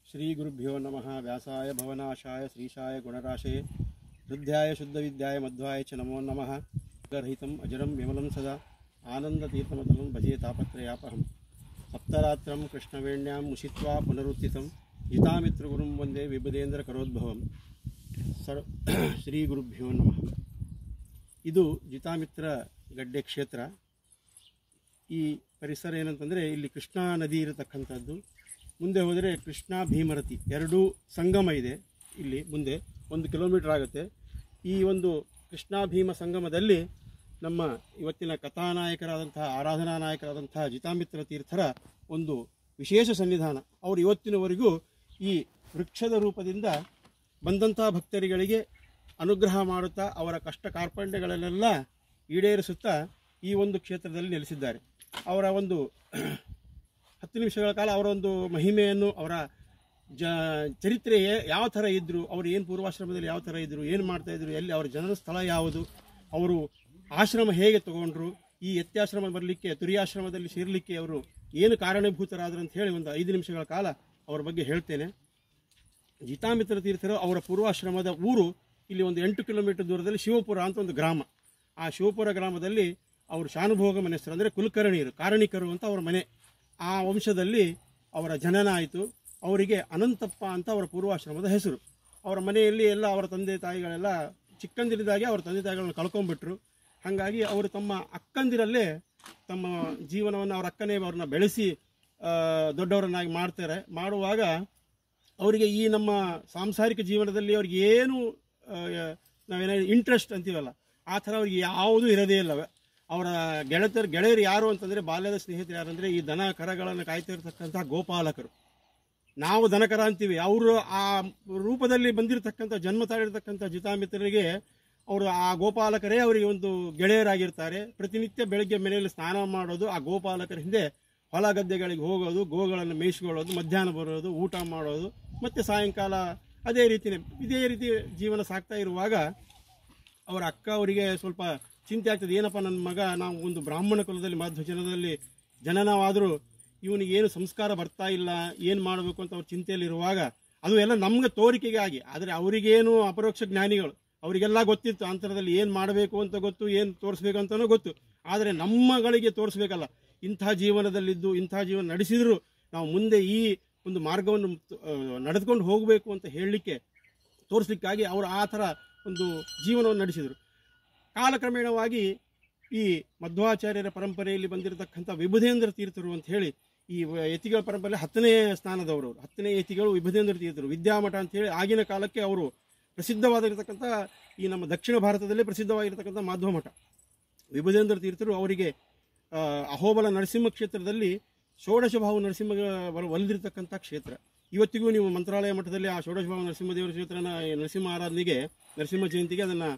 ಶ್ರೀ ಗುರುಭ್ಯೋ ನಮಃ. ವ್ಯಾಸಾಯ ಭವನಾಶಾಯ ಶ್ರೀಶಾಯ ಗುಣರಾಶಯೇ ಹೃದಯಾಯ ಶುದ್ಧವಿದ್ಯಾಯ ಮಧ್ವಾಯ ಚ ನಮೋ ನಮಃ. ರಹಿತಂ ಅಜರಂ ವಿಮಲಂ ಸದಾ ಆನಂದತೀರ್ಥಮತಲಂ ಭಜೆ ತಾಪತ್ರಯಾಪಹಂ. ಸಪ್ತರಾತ್ರಂ ಕೃಷ್ಣವೇಣ್ಯಾಂ ಮುಷಿತ್ವಾ ಪುನರುತ್ಥಿತಂ ಜಿತಾಮಿತ್ರಗುರುಂ ವಂದೇ ವಿಬುಧೇಂದ್ರ ಕರೋದ್ಭವಂ. ಶ್ರೀ ಗುರುಭ್ಯೋ ನಮಃ. ಇದು ಜಿತಾಮಿತ್ರ ಗಡ್ಡೆ ಕ್ಷೇತ್ರ. ಈ ಪರಿಸರ ಏನಂತಂದರೆ ಇಲ್ಲಿ ಕೃಷ್ಣಾ ನದಿ ಇರತಕ್ಕಂಥದ್ದು. ಮುಂದೆ ಹೋದರೆ ಕೃಷ್ಣಾ ಭೀಮರತಿ ಎರಡೂ ಸಂಗಮ ಇದೆ. ಇಲ್ಲಿ ಮುಂದೆ 1 ಕಿಲೋಮೀಟರ್ ಆಗುತ್ತೆ. ಈ ಒಂದು ಕೃಷ್ಣಾ ಭೀಮ ಸಂಗಮದಲ್ಲಿ ನಮ್ಮ ಇವತ್ತಿನ ಕಥಾನಾಯಕರಾದಂತಹ ಆರಾಧನಾ ನಾಯಕರಾದಂತಹ ಜಿತಾಮಿತ್ರ ತೀರ್ಥರ ಒಂದು ವಿಶೇಷ ಸನ್ನಿಧಾನ. ಅವರು ಇವತ್ತಿನವರೆಗೂ ಈ ವೃಕ್ಷದ ರೂಪದಿಂದ ಬಂದಂಥ ಭಕ್ತರಿಗಳಿಗೆ ಅನುಗ್ರಹ ಮಾಡುತ್ತಾ ಅವರ ಕಷ್ಟ ಕಾರ್ಪಣ್ಯಗಳನ್ನೆಲ್ಲ ಈಡೇರಿಸುತ್ತಾ ಈ ಒಂದು ಕ್ಷೇತ್ರದಲ್ಲಿ ನೆಲೆಸಿದ್ದಾರೆ. ಅವರ ಒಂದು 10 ನಿಮಿಷಗಳ ಕಾಲ ಅವರ ಒಂದು ಮಹಿಮೆಯನ್ನು, ಅವರ ಚರಿತ್ರೆ ಯಾವ ಥರ ಇದ್ದರು, ಅವರು ಏನು ಪೂರ್ವಾಶ್ರಮದಲ್ಲಿ ಯಾವ ಥರ ಇದ್ದರು, ಏನು ಮಾಡ್ತಾಯಿದ್ರು, ಎಲ್ಲಿ ಅವರ ಜನರ ಸ್ಥಳ ಯಾವುದು, ಅವರು ಆಶ್ರಮ ಹೇಗೆ ತಗೊಂಡ್ರು, ಈ ಯತ್ಯಾಶ್ರಮ ಬರಲಿಕ್ಕೆ ತುರಿಯಾಶ್ರಮದಲ್ಲಿ ಸೇರಲಿಕ್ಕೆ ಅವರು ಏನು ಕಾರಣೀಭೂತರಾದರು ಅಂತ ಹೇಳಿ ಒಂದು 5 ನಿಮಿಷಗಳ ಕಾಲ ಅವರ ಬಗ್ಗೆ ಹೇಳ್ತೇನೆ. ಜಿತಾಮಿತ್ರ ತೀರ್ಥರು ಅವರ ಪೂರ್ವಾಶ್ರಮದ ಊರು ಇಲ್ಲಿ ಒಂದು 8 ಕಿಲೋಮೀಟರ್ ದೂರದಲ್ಲಿ ಶಿವಪುರ ಅಂತ ಒಂದು ಗ್ರಾಮ. ಆ ಶಿವಪುರ ಗ್ರಾಮದಲ್ಲಿ ಅವರು ಶಾನುಭೋಗ ಮನೆಯವರು ಅಂದರೆ ಕುಲಕರ್ಣಿಯರು, ಕಾರಣಿಕರು ಅಂತ ಅವರ ಮನೆ. ಆ ವಂಶದಲ್ಲಿ ಅವರ ಜನನ ಆಯಿತು. ಅವರಿಗೆ ಅನಂತಪ್ಪ ಅಂತ ಅವರ ಪೂರ್ವಾಶ್ರಮದ ಹೆಸರು. ಅವರ ಮನೆಯಲ್ಲಿ ಎಲ್ಲ ಅವರ ತಂದೆ ತಾಯಿಗಳೆಲ್ಲ ಚಿಕ್ಕಂದಿರಿದ್ದಾಗೆ ಅವರ ತಂದೆ ತಾಯಿಗಳನ್ನು ಕಳ್ಕೊಂಡ್ಬಿಟ್ರು. ಹಾಗಾಗಿ ಅವರು ತಮ್ಮ ಅಕ್ಕಂದಿರಲ್ಲೇ ತಮ್ಮ ಜೀವನವನ್ನು, ಅವರ ಅಕ್ಕನೇ ಅವ್ರನ್ನ ಬೆಳೆಸಿ ದೊಡ್ಡವರನ್ನಾಗಿ ಮಾಡ್ತಾರೆ. ಮಾಡುವಾಗ ಅವರಿಗೆ ಈ ನಮ್ಮ ಸಾಂಸಾರಿಕ ಜೀವನದಲ್ಲಿ ಅವ್ರಿಗೆ ಏನು ನಾವೇನೋ ಇಂಟ್ರೆಸ್ಟ್ ಅಂತೀವಲ್ಲ, ಆ ಥರ ಅವ್ರಿಗೆ ಯಾವುದೂ ಇರೋದೇ ಇಲ್ಲ. ಅವರ ಗೆಳೆಯರು ಯಾರು ಅಂತಂದರೆ, ಬಾಲ್ಯದ ಸ್ನೇಹಿತರು ಯಾರಂದರೆ ಈ ದನ ಕರಗಳನ್ನು ಕಾಯ್ತಾ ಇರತಕ್ಕಂಥ ಗೋಪಾಲಕರು. ನಾವು ದನಕರ ಅಂತೀವಿ, ಅವರು ಆ ರೂಪದಲ್ಲಿ ಬಂದಿರತಕ್ಕಂಥ ಜನ್ಮ ತಾಳಿರ್ತಕ್ಕಂಥ ಜಿತಾಮಿತ್ರರಿಗೆ ಅವರು ಆ ಗೋಪಾಲಕರೇ ಅವರಿಗೆ ಒಂದು ಗೆಳೆಯರಾಗಿರ್ತಾರೆ. ಪ್ರತಿನಿತ್ಯ ಬೆಳಗ್ಗೆ ಮನೆಯಲ್ಲಿ ಸ್ನಾನ ಮಾಡೋದು, ಆ ಗೋಪಾಲಕರ ಹಿಂದೆ ಹೊಲ ಗದ್ದೆಗಳಿಗೆ ಹೋಗೋದು, ಗೋಗಳನ್ನು ಮೇಯಿಸ್ಕೊಳ್ಳೋದು, ಮಧ್ಯಾಹ್ನ ಬರೋದು, ಊಟ ಮಾಡೋದು, ಮತ್ತು ಸಾಯಂಕಾಲ ಇದೇ ರೀತಿ ಜೀವನ ಸಾಗ್ತಾ ಇರುವಾಗ ಅವರ ಅಕ್ಕ ಅವರಿಗೆ ಸ್ವಲ್ಪ ಚಿಂತೆ ಆಗ್ತದೆ. ಏನಪ್ಪ, ನನ್ನ ಮಗ ನಾವು ಒಂದು ಬ್ರಾಹ್ಮಣ ಕುಲದಲ್ಲಿ ಮಾಧ್ವ ಜನದಲ್ಲಿ ಜನನವಾದರೂ ಇವನಿಗೆ ಏನು ಸಂಸ್ಕಾರ ಬರ್ತಾ ಇಲ್ಲ, ಏನು ಮಾಡಬೇಕು ಅಂತ ಅವ್ರ ಚಿಂತೆಯಲ್ಲಿರುವಾಗ, ಅದು ಎಲ್ಲ ನಮ್ಗೆ ತೋರಿಕೆಗೆ ಆಗಿ, ಆದರೆ ಅವರಿಗೇನು ಅಪರೋಕ್ಷ ಜ್ಞಾನಿಗಳು, ಅವರಿಗೆಲ್ಲ ಗೊತ್ತಿತ್ತು ಅಂತರದಲ್ಲಿ ಏನು ಮಾಡಬೇಕು ಅಂತ ಗೊತ್ತು, ಏನು ತೋರಿಸ್ಬೇಕು ಅಂತಲೂ ಗೊತ್ತು. ಆದರೆ ನಮ್ಮಗಳಿಗೆ ತೋರಿಸ್ಬೇಕಲ್ಲ, ಇಂಥ ಜೀವನದಲ್ಲಿದ್ದು ಇಂಥ ಜೀವನ ನಡೆಸಿದ್ರು ನಾವು ಮುಂದೆ ಈ ಒಂದು ಮಾರ್ಗವನ್ನು ನಡೆದುಕೊಂಡು ಹೋಗಬೇಕು ಅಂತ ಹೇಳಲಿಕ್ಕೆ ತೋರಿಸ್ಲಿಕ್ಕಾಗಿ ಅವರು ಆ ಥರ ಒಂದು ಜೀವನವನ್ನು ನಡೆಸಿದರು. ಕಾಲಕ್ರಮೇಣವಾಗಿ ಈ ಮಧ್ವಾಚಾರ್ಯರ ಪರಂಪರೆಯಲ್ಲಿ ಬಂದಿರತಕ್ಕಂಥ ವಿಬುಧೇಂದ್ರ ತೀರ್ಥರು ಅಂತ ಹೇಳಿ, ಈ ಯತಿಗಳ ಪರಂಪರೆ 10ನೇ ಸ್ಥಾನದವರು, 10ನೇ ಯತಿಗಳು ವಿಬುಧೇಂದ್ರ ತೀರ್ಥರು. ವಿದ್ಯಾಮಠ ಅಂತೇಳಿ ಆಗಿನ ಕಾಲಕ್ಕೆ ಅವರು ಪ್ರಸಿದ್ಧವಾಗಿರತಕ್ಕಂಥ, ಈ ನಮ್ಮ ದಕ್ಷಿಣ ಭಾರತದಲ್ಲಿ ಪ್ರಸಿದ್ಧವಾಗಿರತಕ್ಕಂಥ ಮಾಧ್ವ ಮಠ. ವಿಬುಧೇಂದ್ರ ತೀರ್ಥರು ಅವರಿಗೆ ಅಹೋಬಲ ನರಸಿಂಹ ಕ್ಷೇತ್ರದಲ್ಲಿ ಷೋಡಶಭಾವ ನರಸಿಂಹ ಒಲಿದಿರತಕ್ಕಂಥ ಕ್ಷೇತ್ರ. ಇವತ್ತಿಗೂ ನೀವು ಮಂತ್ರಾಲಯ ಮಠದಲ್ಲಿ ಆ ಷೋಡಶಭಾವ ನರಸಿಂಹದೇವರ ಕ್ಷೇತ್ರನ ನರಸಿಂಹ ಆರಾಧನೆಗೆ, ನರಸಿಂಹ ಜಯಂತಿಗೆ ಅದನ್ನು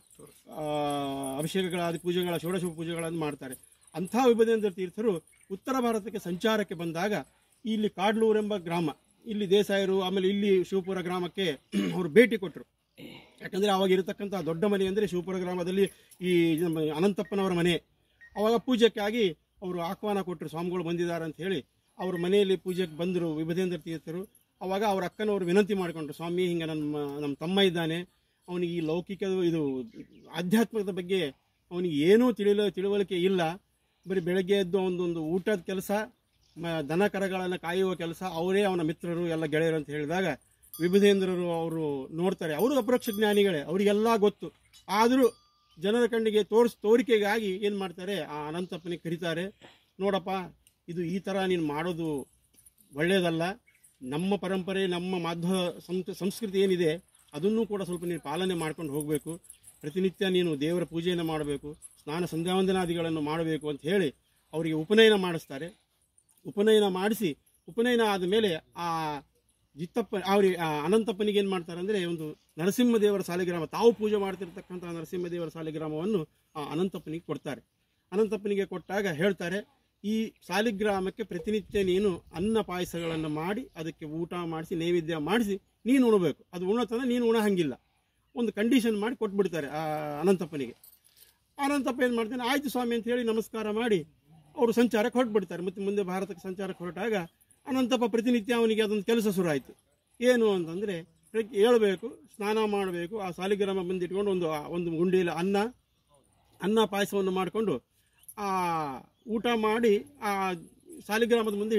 ಅಭಿಷೇಕಗಳಾದ ಪೂಜೆಗಳ ಷೋಡಶ ಪೂಜೆಗಳನ್ನು ಮಾಡ್ತಾರೆ. ಅಂಥ ವಿಬುಧೇಂದ್ರ ತೀರ್ಥರು ಉತ್ತರ ಭಾರತಕ್ಕೆ ಸಂಚಾರಕ್ಕೆ ಬಂದಾಗ ಇಲ್ಲಿ ಕಾಡ್ಲೂರೆಂಬ ಗ್ರಾಮ, ಇಲ್ಲಿ ದೇಸಾಯರು, ಆಮೇಲೆ ಇಲ್ಲಿ ಶಿವಪುರ ಗ್ರಾಮಕ್ಕೆ ಅವರು ಭೇಟಿ ಕೊಟ್ಟರು. ಯಾಕಂದರೆ ಆವಾಗ ಇರತಕ್ಕಂಥ ದೊಡ್ಡ ಮನೆ ಅಂದರೆ ಶಿವಪುರ ಗ್ರಾಮದಲ್ಲಿ ಈ ಅನಂತಪ್ಪನವರ ಮನೆ. ಆವಾಗ ಪೂಜೆಗಾಗಿ ಅವರು ಆಹ್ವಾನ ಕೊಟ್ಟರು, ಸ್ವಾಮಿಗಳು ಬಂದಿದ್ದಾರೆ ಅಂತ ಹೇಳಿ. ಅವ್ರ ಮನೆಯಲ್ಲಿ ಪೂಜೆಗೆ ಬಂದರು ವಿಬುಧೇಂದ್ರ ತೀರ್ಥರು. ಆವಾಗ ಅವ್ರ ಅಕ್ಕನವರು ವಿನಂತಿ ಮಾಡಿಕೊಂಡ್ರು, ಸ್ವಾಮಿ ಹಿಂಗೆ ನಮ್ಮ ತಮ್ಮ ಇದ್ದಾನೆ, ಅವನಿಗೆ ಈ ಲೌಕಿಕ ಇದು ಆಧ್ಯಾತ್ಮದ ಬಗ್ಗೆ ಅವನಿಗೆ ಏನೂ ತಿಳುವಳಿಕೆ ಇಲ್ಲ, ಬರೀ ಬೆಳಗ್ಗೆ ಎದ್ದು ಒಂದೊಂದು ಊಟದ ಕೆಲಸ, ದನ ಕರಗಳನ್ನು ಕಾಯುವ ಕೆಲಸ, ಅವರೇ ಅವನ ಮಿತ್ರರು ಎಲ್ಲ ಗೆಳೆಯರು ಅಂತ ಹೇಳಿದಾಗ ವಿಬುಧೇಂದ್ರರು ಅವರು ನೋಡ್ತಾರೆ. ಅವರು ಅಪರೋಕ್ಷ ಜ್ಞಾನಿಗಳೇ, ಅವರಿಗೆಲ್ಲ ಗೊತ್ತು. ಆದರೂ ಜನರ ಕಣ್ಣಿಗೆ ತೋರಿಕೆಗಾಗಿ ಏನು ಮಾಡ್ತಾರೆ, ಆ ಅನಂತಪ್ಪನಿಗೆ ಕರೀತಾರೆ, ನೋಡಪ್ಪ ಇದು ಈ ಥರ ನೀನು ಮಾಡೋದು ಒಳ್ಳೆಯದಲ್ಲ, ನಮ್ಮ ಪರಂಪರೆ ನಮ್ಮ ಮಾಧ್ವ ಸಂಸ್ಕೃತಿ ಏನಿದೆ ಅದನ್ನು ಕೂಡ ಸ್ವಲ್ಪ ನೀನು ಪಾಲನೆ ಮಾಡ್ಕೊಂಡು ಹೋಗಬೇಕು, ಪ್ರತಿನಿತ್ಯ ನೀನು ದೇವರ ಪೂಜೆಯನ್ನು ಮಾಡಬೇಕು, ಸ್ನಾನ ಸಂಧ್ಯಾವಂದನಾದಿಗಳನ್ನು ಮಾಡಬೇಕು ಅಂತ ಹೇಳಿ ಅವರಿಗೆ ಉಪನಯನ ಮಾಡಿಸ್ತಾರೆ. ಉಪನಯನ ಆದ ಮೇಲೆ ಆ ಅವ್ರಿಗೆ ಅನಂತಪ್ಪನಿಗೆ ಏನು ಮಾಡ್ತಾರೆ ಅಂದರೆ, ಒಂದು ನರಸಿಂಹದೇವರ ಸಾಲಿಗ್ರಾಮ, ತಾವು ಪೂಜೆ ಮಾಡ್ತಿರ್ತಕ್ಕಂಥ ನರಸಿಂಹದೇವರ ಸಾಲಿಗ್ರಾಮವನ್ನು ಆ ಅನಂತಪ್ಪನಿಗೆ ಕೊಡ್ತಾರೆ. ಅನಂತಪ್ಪನಿಗೆ ಕೊಟ್ಟಾಗ ಹೇಳ್ತಾರೆ, ಈ ಸಾಲಿಗ್ರಾಮಕ್ಕೆ ಪ್ರತಿನಿತ್ಯ ನೀನು ಅನ್ನ ಪಾಯಸಗಳನ್ನು ಮಾಡಿ ಅದಕ್ಕೆ ಊಟ ಮಾಡಿಸಿ ನೈವೇದ್ಯ ಮಾಡಿಸಿ ನೀನು ಉಣಬೇಕು, ಅದು ಉಣತನ ನೀನು ಉಣಹಂಗಿಲ್ಲ, ಒಂದು ಕಂಡೀಷನ್ ಮಾಡಿ ಕೊಟ್ಬಿಡ್ತಾರೆ ಆ ಅನಂತಪ್ಪನಿಗೆ. ಅನಂತಪ್ಪ ಏನು ಮಾಡ್ತಾನೆ, ಆಯ್ತು ಸ್ವಾಮಿ ಅಂತ ಹೇಳಿ ನಮಸ್ಕಾರ ಮಾಡಿ ಅವರು ಸಂಚಾರಕ್ಕೆ ಹೊರಟ್ಬಿಡ್ತಾರೆ. ಮತ್ತು ಮುಂದೆ ಭಾರತಕ್ಕೆ ಸಂಚಾರಕ್ಕೆ ಹೊರಟಾಗ ಅನಂತಪ್ಪ ಪ್ರತಿನಿತ್ಯ ಅವನಿಗೆ ಅದೊಂದು ಕೆಲಸ ಶುರು ಆಯಿತು. ಏನು ಅಂತಂದರೆ ಹೇಳಬೇಕು, ಸ್ನಾನ ಮಾಡಬೇಕು, ಆ ಸಾಲಿಗ್ರಾಮ ಬಂದಿಟ್ಕೊಂಡು ಒಂದು ಗುಂಡಿಯಲ್ಲಿ ಅನ್ನ ಪಾಯಸವನ್ನು ಮಾಡಿಕೊಂಡು ಊಟ ಮಾಡಿ ಆ ಸಾಲಿಗ್ರಾಮದ ಮುಂದೆ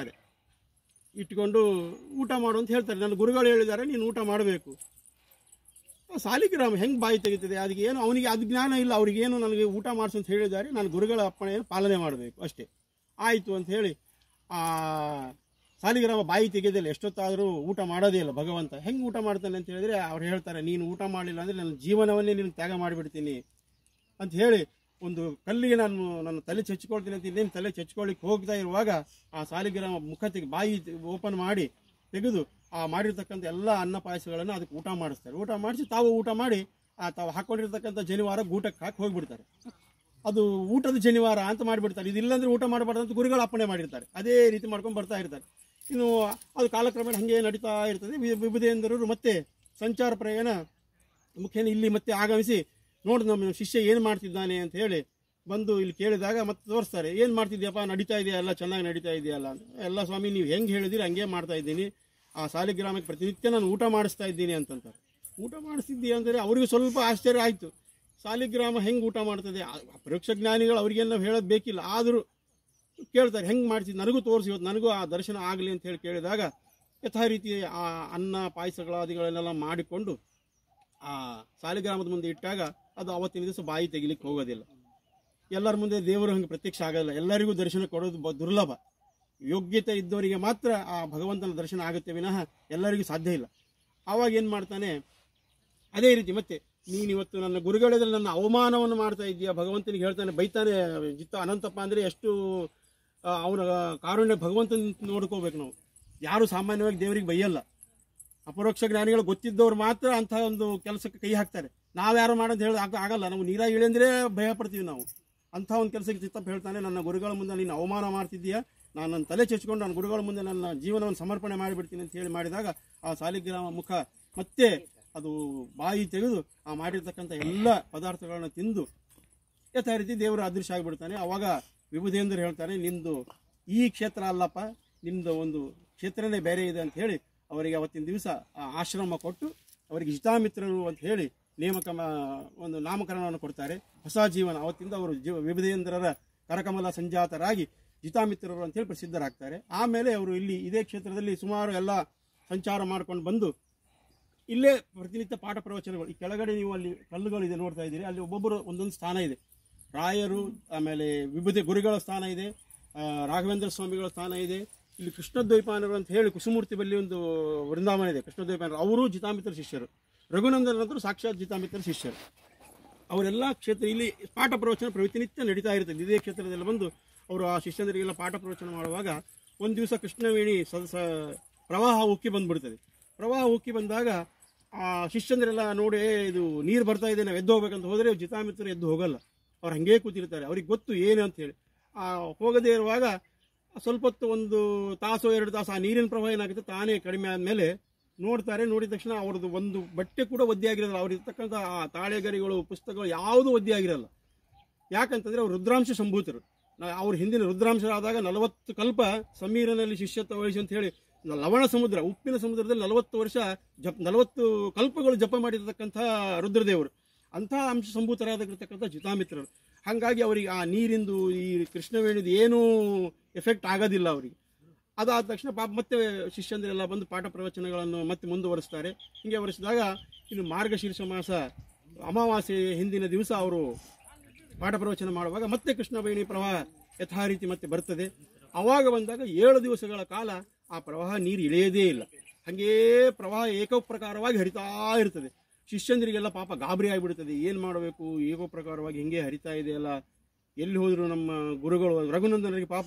ಇಟ್ಕೊಂಡು ಊಟ ಮಾಡು ಅಂತ ಹೇಳ್ತಾರೆ. ನನ್ನ ಗುರುಗಳು ಹೇಳಿದ್ದಾರೆ ನೀನು ಊಟ ಮಾಡಬೇಕು. ಸಾಲಿಗ್ರಾಮ ಹೆಂಗೆ ಬಾಯಿ ತೆಗಿತದೆ? ಅದಕ್ಕೆ ಏನು ಅವನಿಗೆ ಅದು ಜ್ಞಾನ ಇಲ್ಲ, ಅವ್ರಿಗೇನು ನನಗೆ ಊಟ ಮಾಡಿಸು ಅಂತ ಹೇಳಿದ್ದಾರೆ, ನಾನು ಗುರುಗಳ ಅಪ್ಪಣೆಯನ್ನು ಪಾಲನೆ ಮಾಡಬೇಕು ಅಷ್ಟೇ. ಆಯಿತು ಅಂತ ಹೇಳಿ ಆ ಸಾಲಿಗ್ರಾಮ ಬಾಯಿ ತೆಗೆಯೋದಿಲ್ಲ, ಎಷ್ಟೊತ್ತಾದರೂ ಊಟ ಮಾಡೋದೇ ಇಲ್ಲ ಭಗವಂತ. ಹೆಂಗೆ ಊಟ ಮಾಡ್ತಾನೆ ಅಂತ ಹೇಳಿದ್ರೆ ಅವ್ರು ಹೇಳ್ತಾರೆ, ನೀನು ಊಟ ಮಾಡಲಿಲ್ಲ ಅಂದರೆ ನನ್ನ ಜೀವನವನ್ನೇ ನೀನು ತ್ಯಾಗ ಮಾಡಿಬಿಡ್ತೀನಿ ಅಂತ ಹೇಳಿ ಒಂದು ಕಲ್ಲಿಗೆ ನನ್ನ ತಲೆ ಚಚ್ಕೊಳ್ತೀನಿ ಅಂತ ಇನ್ನೇನು ತಲೆ ಚಚ್ಕೊಳ್ಳಿಕ್ಕೆ ಹೋಗ್ತಾ ಇರುವಾಗ ಆ ಸಾಲಿಗ್ರಾಮ ಮುಖತೆಗೆ ಬಾಯಿ ಓಪನ್ ಮಾಡಿ ತೆಗೆದು ಆ ಮಾಡಿರ್ತಕ್ಕಂಥ ಎಲ್ಲ ಅನ್ನ ಪಾಯಸಗಳನ್ನು ಅದಕ್ಕೆ ಊಟ ಮಾಡಿಸ್ತಾರೆ. ಊಟ ಮಾಡಿಸಿ ತಾವು ಊಟ ಮಾಡಿ ತಾವು ಹಾಕ್ಕೊಂಡಿರ್ತಕ್ಕಂಥ ಜನಿವಾರ ಗೂಟಕ್ಕೆ ಹಾಕಿ ಹೋಗಿಬಿಡ್ತಾರೆ. ಅದು ಊಟದ ಜನಿವಾರ ಅಂತ ಮಾಡಿಬಿಡ್ತಾರೆ. ಇದಿಲ್ಲಾಂದರೆ ಊಟ ಮಾಡಬಾರ್ದು ಅಂತ ಗುರುಗಳು ಅಪ್ಪಣೆ ಮಾಡಿರ್ತಾರೆ. ಅದೇ ರೀತಿ ಮಾಡ್ಕೊಂಡು ಬರ್ತಾ ಇರ್ತಾರೆ. ಇನ್ನು ಅದು ಕಾಲಕ್ರಮೇಣ ಹಾಗೆ ನಡೀತಾ ಇರ್ತದೆ. ವಿಭುದೇಂದ್ರರು ಮತ್ತೆ ಸಂಚಾರ ಪ್ರಯಾಣ ಮುಖ್ಯನ ಇಲ್ಲಿ ಮತ್ತೆ ಆಗಮಿಸಿ ನೋಡಿ ನಮ್ಮ ಶಿಷ್ಯ ಏನು ಮಾಡ್ತಿದ್ದಾನೆ ಅಂತ ಹೇಳಿ ಬಂದು ಇಲ್ಲಿ ಕೇಳಿದಾಗ ಮತ್ತೆ ತೋರಿಸ್ತಾರೆ. ಏನು ಮಾಡ್ತಿದ್ಯಪ್ಪ, ನಡೀತಾ ಇದೆಯಲ್ಲ, ಚೆನ್ನಾಗಿ ನಡೀತಾ ಇದೆಯಲ್ಲ ಅಂತ. ಎಲ್ಲ ಸ್ವಾಮಿ ನೀವು ಹೆಂಗೆ ಹೇಳಿದಿರಿ ಹಂಗೆ ಮಾಡ್ತಾ ಇದ್ದೀನಿ, ಆ ಸಾಲಿಗ್ರಾಮಕ್ಕೆ ಪ್ರತಿನಿತ್ಯ ನಾನು ಊಟ ಮಾಡಿಸ್ತಾ ಇದ್ದೀನಿ ಅಂತಂತಾರೆ. ಊಟ ಮಾಡಿಸ್ತಿದ್ದೀಯ ಅಂದರೆ ಅವರಿಗೂ ಸ್ವಲ್ಪ ಆಶ್ಚರ್ಯ ಆಯಿತು. ಸಾಲಿಗ್ರಾಮ ಹೆಂಗೆ ಊಟ ಮಾಡ್ತದೆ? ಪರೋಕ್ಷ ಜ್ಞಾನಿಗಳು ಅವ್ರಿಗೇನು ನಾವು ಹೇಳೋದು ಬೇಕಿಲ್ಲ, ಆದರೂ ಕೇಳ್ತಾರೆ ಹೆಂಗೆ ಮಾಡ್ತಿದ್ದು, ನನಗೂ ತೋರಿಸಿ, ಇವತ್ತು ನನಗೂ ಆ ದರ್ಶನ ಆಗಲಿ ಅಂತ ಹೇಳಿ ಕೇಳಿದಾಗ ಯಥಾ ರೀತಿ ಆ ಅನ್ನ ಪಾಯಸಗಳಾದಿಗಳನ್ನೆಲ್ಲ ಮಾಡಿಕೊಂಡು ಆ ಸಾಲಿಗ್ರಾಮದ ಮುಂದೆ ಇಟ್ಟಾಗ ಅದು ಅವತ್ತಿನ ದಿವಸ ಬಾಯಿ ತೆಗಿಲಿಕ್ಕೆ ಹೋಗೋದಿಲ್ಲ. ಎಲ್ಲರ ಮುಂದೆ ದೇವರು ಹಂಗೆ ಪ್ರತ್ಯಕ್ಷ ಆಗೋಲ್ಲ. ಎಲ್ಲರಿಗೂ ದರ್ಶನ ಕೊಡೋದು ದುರ್ಲಭ. ಯೋಗ್ಯತೆ ಇದ್ದವರಿಗೆ ಮಾತ್ರ ಆ ಭಗವಂತನ ದರ್ಶನ ಆಗುತ್ತೆ ವಿನಃ ಎಲ್ಲರಿಗೂ ಸಾಧ್ಯ ಇಲ್ಲ. ಆವಾಗ ಏನು ಮಾಡ್ತಾನೆ, ಅದೇ ರೀತಿ ಮತ್ತೆ ನೀನಿವತ್ತು ನನ್ನ ಗುರುಗಳದಲ್ಲಿ ನನ್ನ ಅವಮಾನವನ್ನು ಮಾಡ್ತಾ ಇದ್ದೀಯ, ಭಗವಂತನಿಗೆ ಹೇಳ್ತಾನೆ, ಬೈತಾನೆ. ಜಿತ್ತ ಅನಂತಪ್ಪ ಅಂದರೆ ಎಷ್ಟು ಅವನ ಕಾರುಣ್ಯ ಭಗವಂತನ ನೋಡ್ಕೋಬೇಕು ನಾವು. ಯಾರು ಸಾಮಾನ್ಯವಾಗಿ ದೇವರಿಗೆ ಬೈಯಲ್ಲ. ಅಪರೋಕ್ಷ ಜ್ಞಾನಿಗಳು ಗೊತ್ತಿದ್ದವ್ರು ಮಾತ್ರ ಅಂಥ ಒಂದು ಕೆಲಸಕ್ಕೆ ಕೈ ಹಾಕ್ತಾರೆ. ನಾವ್ಯಾರು ಮಾಡೋದು ಹೇಳೋದು ಆಗಲ್ಲ. ನಾವು ನೀರಾಗಿ ಇಳಿ ಅಂದರೆ ಭಯ ಪಡ್ತೀವಿ ನಾವು. ಅಂಥ ಒಂದು ಕೆಲಸಕ್ಕೆ ಚಿತ್ತಪ್ಪ ಹೇಳ್ತಾನೆ, ನನ್ನ ಗುರುಗಳ ಮುಂದೆ ನೀನು ಅವಮಾನ ಮಾಡ್ತಿದ್ದೀಯಾ, ನಾನು ನನ್ನ ತಲೆ ಚೆಚ್ಕೊಂಡು ನನ್ನ ಗುರುಗಳ ಮುಂದೆ ನನ್ನ ಜೀವನವನ್ನು ಸಮರ್ಪಣೆ ಮಾಡಿಬಿಡ್ತೀನಿ ಅಂತ ಹೇಳಿ ಮಾಡಿದಾಗ ಆ ಸಾಲಿಗ್ರಾಮ ಮುಖ ಮತ್ತೆ ಅದು ಬಾಯಿ ತೆಗೆದು ಆ ಮಾಡಿರ್ತಕ್ಕಂಥ ಎಲ್ಲ ಪದಾರ್ಥಗಳನ್ನು ತಿಂದು ಯಥಾ ರೀತಿ ದೇವರು ಅದೃಶ್ಯ ಆಗಿಬಿಡ್ತಾನೆ. ಆವಾಗ ವಿಭುದೇಂದ್ರ ಹೇಳ್ತಾನೆ, ನಿಂದು ಈ ಕ್ಷೇತ್ರ ಅಲ್ಲಪ್ಪ, ನಿಮ್ಮದು ಒಂದು ಕ್ಷೇತ್ರನೇ ಬೇರೆ ಇದೆ ಅಂತ ಹೇಳಿ ಅವರಿಗೆ ಅವತ್ತಿನ ದಿವಸ ಆಶ್ರಮ ಕೊಟ್ಟು ಅವರಿಗೆ ಹಿತಾಮಿತ್ರರು ಅಂತ ಹೇಳಿ ಒಂದು ನಾಮಕರಣವನ್ನು ಕೊಡ್ತಾರೆ. ಹೊಸ ಜೀವನ ಅವತ್ತಿಂದ ಅವರು ವಿಭುದೇಂದ್ರರ ಕರಕಮಲ ಸಂಜಾತರಾಗಿ ಹಿತಾಮಿತ್ರರು ಅಂತೇಳಿ ಪ್ರಸಿದ್ಧರಾಗ್ತಾರೆ. ಆಮೇಲೆ ಅವರು ಇಲ್ಲಿ ಇದೇ ಕ್ಷೇತ್ರದಲ್ಲಿ ಸುಮಾರು ಎಲ್ಲ ಸಂಚಾರ ಮಾಡ್ಕೊಂಡು ಬಂದು ಇಲ್ಲೇ ಪ್ರತಿನಿತ್ಯ ಪಾಠ ಪ್ರವಚನಗಳು. ಈ ಕೆಳಗಡೆ ನೀವು ಅಲ್ಲಿ ಕಲ್ಲುಗಳಿದೆ ನೋಡ್ತಾ ಇದ್ದೀರಿ, ಅಲ್ಲಿ ಒಬ್ಬೊಬ್ಬರು ಒಂದೊಂದು ಸ್ಥಾನ ಇದೆ. ರಾಯರು, ಆಮೇಲೆ ವಿಭೂತಿ ಗುರುಗಳ ಸ್ಥಾನ ಇದೆ, ರಾಘವೇಂದ್ರ ಸ್ವಾಮಿಗಳ ಸ್ಥಾನ ಇದೆ. ಇಲ್ಲಿ ಕೃಷ್ಣದ್ವೈಪಾಯನರು ಅಂತ ಹೇಳಿ ಕುಸುಮೂರ್ತಿ ಬಳಿ ಒಂದು ವೃಂದಾವನ ಇದೆ. ಕೃಷ್ಣದ್ವೈಪಾಯನರು ಅವರು ಜಿತಾಮಿತ್ರ ಶಿಷ್ಯರು. ರಘುನಂದನಂತರೂ ಸಾಕ್ಷಾತ್ ಜಿತಾಮಿತ್ರ ಶಿಷ್ಯರು. ಅವರೆಲ್ಲ ಕ್ಷೇತ್ರ ಇಲ್ಲಿ ಪಾಠ ಪ್ರವಚನ ಪ್ರತಿನಿತ್ಯ ನಡೀತಾ ಇರ್ತದೆ. ಇದೇ ಕ್ಷೇತ್ರದಲ್ಲಿ ಬಂದು ಅವರು ಆ ಶಿಷ್ಯಂದರಿಗೆಲ್ಲ ಪಾಠ ಪ್ರವಚನ ಮಾಡುವಾಗ ಒಂದು ದಿವಸ ಕೃಷ್ಣವೇಣಿ ಪ್ರವಾಹ ಉಕ್ಕಿ ಬಂದುಬಿಡ್ತದೆ. ಪ್ರವಾಹ ಉಕ್ಕಿ ಬಂದಾಗ ಆ ಶಿಷ್ಯಂದರೆಲ್ಲ ನೋಡಿ ಇದು ನೀರು ಬರ್ತಾ ಇದೆ, ನಾವು ಎದ್ದು ಹೋಗ್ಬೇಕಂತ ಹೋದರೆ ಜಿತಾಮಿತ್ರರು ಎದ್ದು ಹೋಗಲ್ಲ. ಅವ್ರು ಹಾಗೇ ಕೂತಿರ್ತಾರೆ. ಅವ್ರಿಗೆ ಗೊತ್ತು ಏನು ಅಂತೇಳಿ. ಹೋಗದೇ ಇರುವಾಗ ಸ್ವಲ್ಪ ಹೊತ್ತು, ಒಂದು ತಾಸು 2 ತಾಸು ಆ ನೀರಿನ ಪ್ರವಾಹ ಏನಾಗುತ್ತೆ ತಾನೇ ಕಡಿಮೆ ಆದಮೇಲೆ ನೋಡ್ತಾರೆ. ನೋಡಿದ ತಕ್ಷಣ ಅವ್ರದ್ದು ಒಂದು ಬಟ್ಟೆ ಕೂಡ ಒದ್ದೆ ಆಗಿರಲ್ಲ. ಅವ್ರಿರ್ತಕ್ಕಂಥ ಆ ತಾಳೆಗರಿಗಳು, ಪುಸ್ತಕಗಳು ಯಾವುದೂ ಒದ್ದೆ ಆಗಿರಲ್ಲ. ಯಾಕಂತಂದರೆ ಅವರು ರುದ್ರಾಂಶ ಸಂಭೂತರು. ಅವ್ರ ಹಿಂದಿನ ರುದ್ರಾಂಶರಾದಾಗ 40 ಕಲ್ಪ ಸಮೀರನಲ್ಲಿ ಶಿಷ್ಯತ್ವ ವಹಿಸಿ ಅಂತ ಹೇಳಿ ಲವಣ ಸಮುದ್ರ, ಉಪ್ಪಿನ ಸಮುದ್ರದಲ್ಲಿ 40 ವರ್ಷ 40 ಕಲ್ಪಗಳು ಜಪ ಮಾಡಿರ್ತಕ್ಕಂಥ ರುದ್ರದೇವರು. ಅಂಥ ಅಂಶ ಸಂಭೂತರಾಗಿರ್ತಕ್ಕಂಥ ಜಿತಾಮಿತ್ರರು. ಹಾಗಾಗಿ ಅವರಿಗೆ ಆ ನೀರಿಂದು ಈ ಕೃಷ್ಣವೇಣಿದು ಏನೂ ಎಫೆಕ್ಟ್ ಆಗೋದಿಲ್ಲ ಅವರಿಗೆ. ಅದಾದ ತಕ್ಷಣ ಮತ್ತೆ ಶಿಷ್ಯಂದರೆಲ್ಲ ಬಂದು ಪಾಠ ಪ್ರವಚನಗಳನ್ನು ಮತ್ತೆ ಮುಂದುವರಿಸ್ತಾರೆ. ಹೀಗೆ ವರಿಸಿದಾಗ ಇನ್ನು ಮಾರ್ಗಶೀರ್ಷ ಮಾಸ ಅಮಾವಾಸ್ಯೆ ಹಿಂದಿನ ದಿವಸ ಅವರು ಪಾಠ ಪ್ರವಚನ ಮಾಡುವಾಗ ಮತ್ತೆ ಕೃಷ್ಣವೇಣಿ ಪ್ರವಾಹ ಯಥಾ ರೀತಿ ಮತ್ತೆ ಬರ್ತದೆ. ಆವಾಗ ಬಂದಾಗ 7 ದಿವಸಗಳ ಕಾಲ ಆ ಪ್ರವಾಹ ನೀರು ಇಳಿಯೋದೇ ಇಲ್ಲ. ಹಾಗೇ ಪ್ರವಾಹ ಏಕೋಪ್ರಕಾರವಾಗಿ ಹರಿತಾ ಇರ್ತದೆ. ಶಿಷ್ಯಂದರಿಗೆಲ್ಲ ಪಾಪ ಗಾಬರಿ ಆಗಿಬಿಡ್ತದೆ. ಏನು ಮಾಡಬೇಕು, ಏಕೋಪ್ರಕಾರವಾಗಿ ಹಿಂಗೆ ಹರಿತಾ ಇದೆಯಲ್ಲ, ಎಲ್ಲಿ ಹೋದರೂ ನಮ್ಮ ಗುರುಗಳು. ರಘುನಂದನರಿಗೆ ಪಾಪ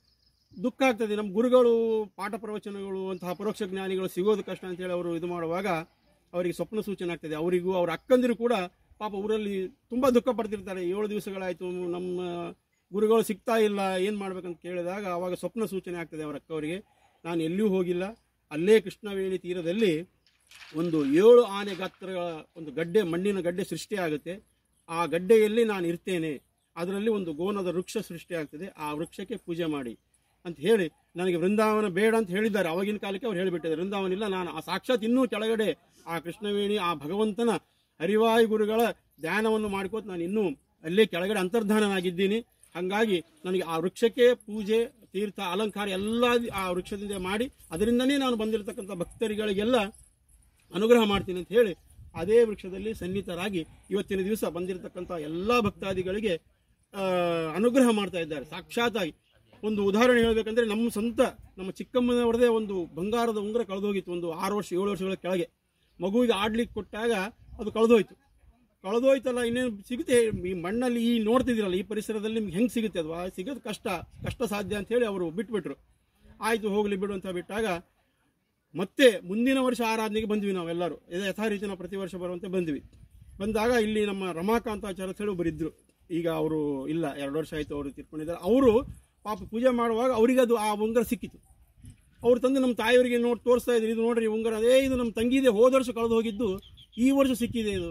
ದುಃಖ ಆಗ್ತದೆ. ನಮ್ಮ ಗುರುಗಳು ಪಾಠ ಪ್ರವಚನಗಳು ಅಂತಹ ಪರೋಕ್ಷ ಜ್ಞಾನಿಗಳು ಸಿಗೋದು ಕಷ್ಟ ಅಂತೇಳಿ ಅವರು ಇದು ಮಾಡುವಾಗ ಅವರಿಗೆ ಸ್ವಪ್ನ ಸೂಚನೆ ಆಗ್ತದೆ. ಅವರಿಗೂ ಅವ್ರ ಅಕ್ಕಂದಿರು ಕೂಡ ಪಾಪ ಊರಲ್ಲಿ ತುಂಬ ದುಃಖ ಪಡ್ತಿರ್ತಾರೆ. 7 ದಿವಸಗಳಾಯಿತು ನಮ್ಮ ಗುರುಗಳು ಸಿಗ್ತಾ ಇಲ್ಲ, ಏನು ಮಾಡ್ಬೇಕಂತ ಕೇಳಿದಾಗ ಆವಾಗ ಸ್ವಪ್ನ ಸೂಚನೆ ಆಗ್ತದೆ ಅವರ ಅಕ್ಕವರಿಗೆ. ನಾನು ಎಲ್ಲಿಯೂ ಹೋಗಿಲ್ಲ, ಅಲ್ಲೇ ಕೃಷ್ಣವೇಣಿ ತೀರದಲ್ಲಿ ಒಂದು 7 ಆನೆ ಗಾತ್ರಗಳ ಒಂದು ಗಡ್ಡೆ, ಮಣ್ಣಿನ ಗಡ್ಡೆ ಸೃಷ್ಟಿ ಆಗುತ್ತೆ. ಆ ಗಡ್ಡೆಯಲ್ಲಿ ನಾನು ಇರ್ತೇನೆ. ಅದರಲ್ಲಿ ಒಂದು ಗೋನದ ವೃಕ್ಷ ಸೃಷ್ಟಿ ಆಗ್ತದೆ. ಆ ವೃಕ್ಷಕ್ಕೆ ಪೂಜೆ ಮಾಡಿ, ಅಂತ ಹೇಳಿ ನನಗೆ ವೃಂದಾವನ ಬೇಡ ಅಂತ ಹೇಳಿದ್ದಾರೆ. ಅವಾಗಿನ ಕಾಲಕ್ಕೆ ಅವ್ರು ಹೇಳಿಬಿಟ್ಟಿದ್ದಾರೆ ವೃಂದಾವನ ಇಲ್ಲ, ನಾನು ಆ ಸಾಕ್ಷಾತ್ ಇನ್ನೂ ಕೆಳಗಡೆ ಆ ಕೃಷ್ಣವೇಣಿ ಆ ಭಗವಂತನ ಹರಿವಾಯು ಗುರುಗಳ ಧ್ಯಾನವನ್ನು ಮಾಡ್ಕೋತ ನಾನು ಇನ್ನೂ ಅಲ್ಲೇ ಕೆಳಗಡೆ ಅಂತರ್ಧಾನನಾಗಿದ್ದೀನಿ. ಹಾಗಾಗಿ ನನಗೆ ಆ ವೃಕ್ಷಕ್ಕೆ ಪೂಜೆ ತೀರ್ಥ ಅಲಂಕಾರ ಎಲ್ಲ ಆ ವೃಕ್ಷದಿಂದ ಮಾಡಿ ಅದರಿಂದನೇ ನಾನು ಬಂದಿರತಕ್ಕಂಥ ಭಕ್ತರಿಗಳಿಗೆಲ್ಲ ಅನುಗ್ರಹ ಮಾಡ್ತೀನಿ ಅಂತ ಹೇಳಿ ಅದೇ ವೃಕ್ಷದಲ್ಲಿ ಸನ್ನಿಹಿತರಾಗಿ ಇವತ್ತಿನ ದಿವಸ ಬಂದಿರತಕ್ಕಂಥ ಎಲ್ಲ ಭಕ್ತಾದಿಗಳಿಗೆ ಅನುಗ್ರಹ ಮಾಡ್ತಾ ಇದ್ದಾರೆ ಸಾಕ್ಷಾತ್ತಾಗಿ. ಒಂದು ಉದಾಹರಣೆ ಹೇಳಬೇಕಂದ್ರೆ ನಮ್ಮ ಚಿಕ್ಕಮ್ಮನವರದೇ ಒಂದು ಬಂಗಾರದ ಉಂಗುರ ಕಳೆದೋಗಿತ್ತು. ಒಂದು 6 ವರ್ಷ 7 ವರ್ಷಗಳ ಕೆಳಗೆ ಮಗುವಿಗೆ ಆಡ್ಲಿಕ್ಕೆ ಕೊಟ್ಟಾಗ ಅದು ಕಳೆದೋಯ್ತಲ್ಲ, ಇನ್ನೇನು ಸಿಗುತ್ತೆ ಈ ಮಣ್ಣಲ್ಲಿ ಈ ನೋಡ್ತಿದ್ದೀರಲ್ಲ ಈ ಪರಿಸರದಲ್ಲಿ ನಿಮ್ಗೆ ಹೆಂಗೆ ಸಿಗುತ್ತೆ ಅದು ಸಿಗೋದು ಕಷ್ಟ ಸಾಧ್ಯ ಅಂತ ಹೇಳಿ ಅವರು ಬಿಟ್ಬಿಟ್ರು. ಆಯಿತು ಹೋಗ್ಲಿ ಬಿಡು ಅಂತ ಬಿಟ್ಟಾಗ ಮತ್ತೆ ಮುಂದಿನ ವರ್ಷ ಆರಾಧನೆಗೆ ಬಂದ್ವಿ ನಾವೆಲ್ಲರೂ. ಯಥಾರೀತಿ ನಾವು ಪ್ರತಿ ವರ್ಷ ಬರುವಂತೆ ಬಂದಾಗ ಇಲ್ಲಿ ನಮ್ಮ ರಮಾಕಾಂತಾಚಾರ್ಯ ಅಂತ ಹೇಳಿ ಒಬ್ಬರಿದ್ರು. ಈಗ ಅವರು ಇಲ್ಲ, 2 ವರ್ಷ ಆಯಿತು ಅವರು ತಿರ್ಕೊಂಡಿದ್ದಾರೆ. ಅವರು ಪಾಪ ಪೂಜೆ ಮಾಡುವಾಗ ಅವರಿಗೆ ಅದು ಆ ಉಂಗುರ ಸಿಕ್ಕಿತು. ಅವ್ರು ತಂದು ನಮ್ಮ ತಾಯಿಯವರಿಗೆ ತೋರಿಸ್ತಾ ಇದ್ರು, ಇದು ನೋಡ್ರಿ ಉಂಗುರ, ಇದು ನಮ್ಮ ತಂಗಿದೆ, ಹೋದ ವರ್ಷ ಕಳೆದು ಹೋಗಿದ್ದು ಈ ವರ್ಷ ಸಿಕ್ಕಿದೆ. ಇದು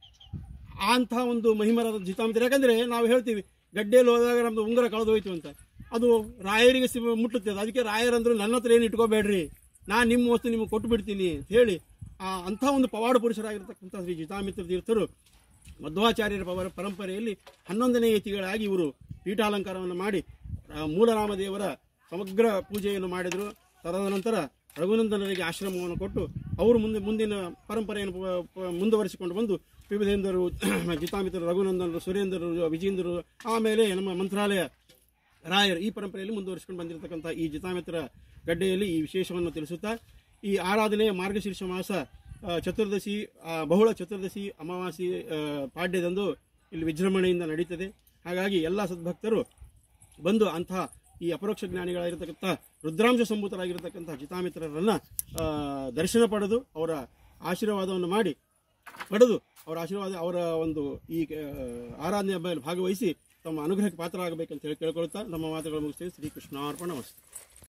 ಅಂಥ ಒಂದು ಮಹಿಮರಾದ ಜಿತಾಮಿತ್ರ. ಯಾಕಂದರೆ ನಾವು ಹೇಳ್ತೀವಿ ಗಡ್ಡೆಯಲ್ಲಿ ಹೋದಾಗ ನಮ್ಮದು ಉಂಗುರ ಕಳೆದು ಹೋಯ್ತು ಅಂತ, ಅದು ರಾಯರಿಗೆ ಮುಟ್ಟುತ್ತೆ. ಅದಕ್ಕೆ ರಾಯರಂದ್ರು ನನ್ನ ಹತ್ರ ಏನು ಇಟ್ಕೋಬೇಡ್ರಿ, ನಾನು ನಿಮ್ಮ ವಸ್ತು ನಿಮಗೆ ಕೊಟ್ಟು ಬಿಡ್ತೀನಿ ಅಂತ ಹೇಳಿ ಅಂಥ ಒಂದು ಪವಾಡ ಪುರುಷರಾಗಿರ್ತಕ್ಕಂಥ ಶ್ರೀ ಜಿತಾಮಿತ್ರ ತೀರ್ಥರು ಮಧ್ವಾಚಾರ್ಯರ ಪರಂಪರೆಯಲ್ಲಿ 11ನೇ ಯತಿಗಳಾಗಿ ಇವರು ಪೀಠಾಲಂಕಾರವನ್ನು ಮಾಡಿ ಮೂಲರಾಮದೇವರ ಸಮಗ್ರ ಪೂಜೆಯನ್ನು ಮಾಡಿದರು. ತದನಂತರ ರಘುನಂದನರಿಗೆ ಆಶ್ರಮವನ್ನು ಕೊಟ್ಟು ಅವರು ಮುಂದಿನ ಪರಂಪರೆಯನ್ನು ಮುಂದುವರಿಸಿಕೊಂಡು ಬಂದು ವಿವಿಧೇಂದ್ರರು, ಜಿತಾಮಿತ್ರರು, ರಘುನಂದನರು, ಸುರೇಂದ್ರರು, ವಿಜೇಂದ್ರರು, ಆಮೇಲೆ ನಮ್ಮ ಮಂತ್ರಾಲಯ ರಾಯರು ಈ ಪರಂಪರೆಯಲ್ಲಿ ಮುಂದುವರಿಸಿಕೊಂಡು ಬಂದಿರತಕ್ಕಂಥ ಈ ಜಿತಾಮಿತ್ರ ಗಡ್ಡೆಯಲ್ಲಿ ಈ ವಿಶೇಷವನ್ನು ತಿಳಿಸುತ್ತಾ ಈ ಆರಾಧನೆ ಮಾರ್ಗಶೀರ್ಷ ಮಾಸ ಚತುರ್ದಶಿ, ಬಹುಳ ಚತುರ್ದಶಿ ಅಮಾವಾಸ್ಯೆ ಪಾಡ್ಯದಂದು ಇಲ್ಲಿ ವಿಜೃಂಭಣೆಯಿಂದ ನಡೀತದೆ. ಹಾಗಾಗಿ ಎಲ್ಲ ಸದ್ಭಕ್ತರು ಬಂದು ಅಂತಹ ಈ ಅಪರೋಕ್ಷ ಜ್ಞಾನಿಗಳಾಗಿರ್ತಕ್ಕಂಥ ರುದ್ರಾಂಶ ಸಂಭೂತರಾಗಿರ್ತಕ್ಕಂಥ ಜಿತಾಮಿತ್ರರನ್ನು ದರ್ಶನ ಪಡೆದು ಅವರ ಆಶೀರ್ವಾದವನ್ನು ಪಡೆದು ಅವರ ಆಶೀರ್ವಾದ ಅವರ ಒಂದು ಈ ಆರಾಧನೆ ಹಬ್ಬದಲ್ಲಿ ಭಾಗವಹಿಸಿ ತಮ್ಮ ಅನುಗ್ರಹಕ್ಕೆ ಪಾತ್ರರಾಗಬೇಕಂತ ಹೇಳಿ ಕೇಳ್ಕೊಳ್ತಾ ನಮ್ಮ ಮಾತುಗಳು ಮುಗಿಸ್ತೇವೆ. ಶ್ರೀಕೃಷ್ಣಾರ್ಪಣ ವಸ್ತು.